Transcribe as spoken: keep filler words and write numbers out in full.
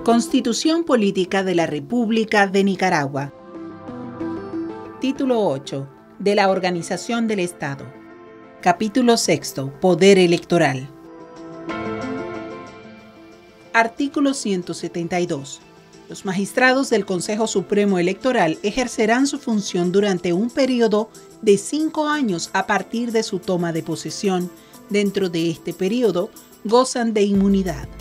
Constitución Política de la República de Nicaragua. Título ocho. De la Organización del Estado. Capítulo sexto. Poder electoral. Artículo ciento setenta y dos. Los magistrados del Consejo Supremo Electoral ejercerán su función durante un periodo de cinco años a partir de su toma de posesión. Dentro de este periodo, gozan de inmunidad.